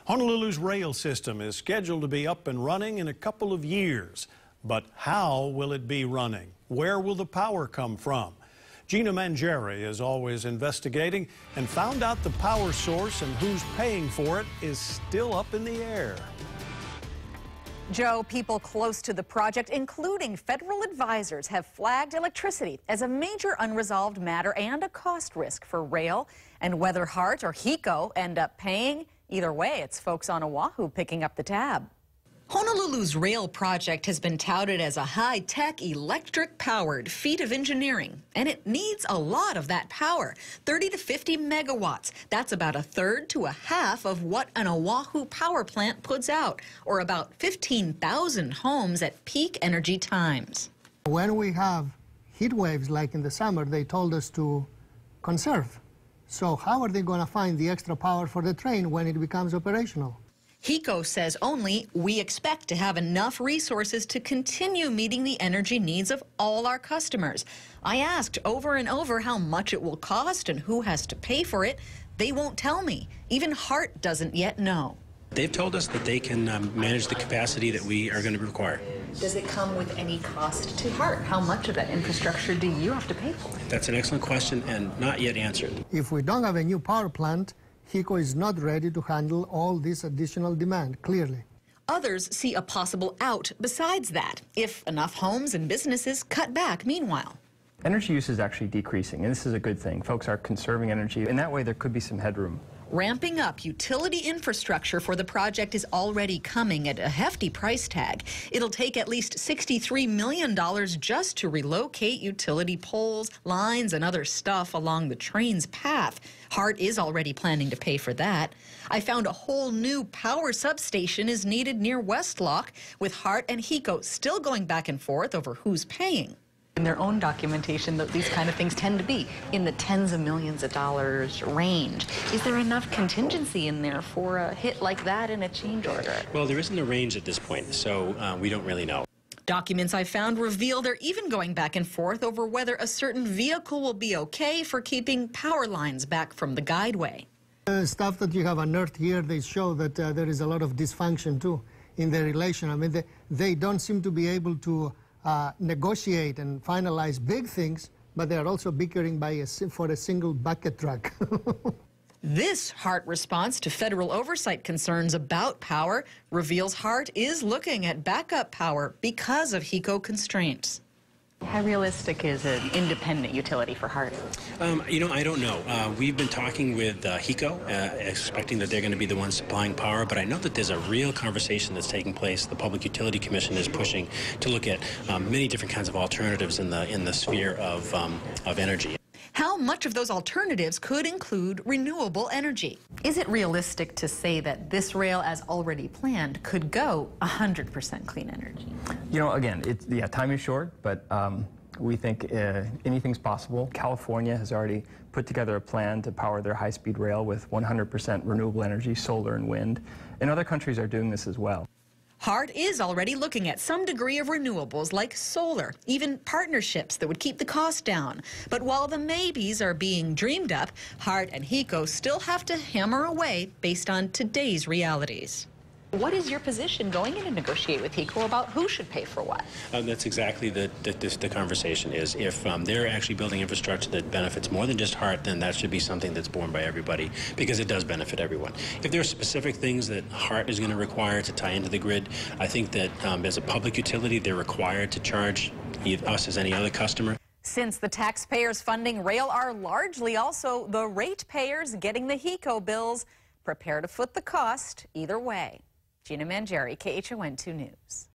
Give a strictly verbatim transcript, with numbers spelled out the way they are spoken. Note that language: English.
Honolulu's rail system is scheduled to be up and running in a couple of years. But how will it be running? Where will the power come from? Gina Mangieri is always investigating and found out the power source and who's paying for it is still up in the air. Joe, people close to the project, including federal advisors, have flagged electricity as a major unresolved matter and a cost risk for rail. And whether Hart or HECO end up paying, either way, it's folks on Oahu picking up the tab. Honolulu's rail project has been touted as a high-tech, electric-powered feat of engineering, and it needs a lot of that power, thirty to fifty megawatts. That's about a third to a half of what an Oahu power plant puts out, or about fifteen thousand homes at peak energy times. When we have heat waves like in the summer, they told us to conserve. So how are they going to find the extra power for the train when it becomes operational? HECO says only we expect to have enough resources to continue meeting the energy needs of all our customers. I asked over and over how much it will cost and who has to pay for it. They won't tell me. Even Hart doesn't yet know. They've told us that they can um, manage the capacity that we are going to require. Does it come with any cost to Hart? How much of that infrastructure do you have to pay for? That's an excellent question and not yet answered. If we don't have a new power plant, HECO is not ready to handle all this additional demand, clearly. Others see a possible out besides that, if enough homes and businesses cut back meanwhile. Energy use is actually decreasing, and this is a good thing. Folks are conserving energy. In that way, there could be some headroom. Ramping up utility infrastructure for the project is already coming at a hefty price tag. It'll take at least sixty-three million dollars just to relocate utility poles, lines, and other stuff along the train's path. Hart is already planning to pay for that. I found a whole new power substation is needed near Westlock, with Hart and HECO still going back and forth over who's paying. In their own documentation, that these kind of things tend to be in the tens of millions of dollars range. Is there enough contingency in there for a hit like that in a change order? Well, there isn't a range at this point, so uh, we don't really know. Documents I found reveal they're even going back and forth over whether a certain vehicle will be okay for keeping power lines back from the guideway. The stuff that you have unearthed here, they show that uh, there is a lot of dysfunction, too, in their relation. I mean, they, they don't seem to be able to Uh, negotiate and finalize big things, but they are also bickering by a, for a single bucket truck. This Hart response to federal oversight concerns about power reveals Hart is looking at backup power because of HECO constraints. How realistic is an independent utility for Hart? Um, you know, I don't know. Uh, we've been talking with uh, HECO, uh, expecting that they're going to be the ones supplying power, but I know that there's a real conversation that's taking place. The Public Utility Commission is pushing to look at um, many different kinds of alternatives in the in the sphere of um, of energy. How much of those alternatives could include renewable energy? Is it realistic to say that this rail, as already planned, could go one hundred percent clean energy? You know, again, it, yeah, time is short, but um, we think uh, anything's possible. California has already put together a plan to power their high-speed rail with one hundred percent renewable energy, solar and wind, and other countries are doing this as well. Hart is already looking at some degree of renewables like solar, even partnerships that would keep the cost down. But while the maybes are being dreamed up, Hart and HECO still have to hammer away based on today's realities. What is your position going in to negotiate with HECO about who should pay for what? Um, that's exactly the, the, the, the conversation is. If um, they're actually building infrastructure that benefits more than just Hart, then that should be something that's borne by everybody, because it does benefit everyone. If there are specific things that Hart is going to require to tie into the grid, I think that um, as a public utility, they're required to charge us as any other customer. Since the taxpayers funding rail are largely also the ratepayers getting the HECO bills, prepare to foot the cost either way. Gina Mangieri, K H O N two News.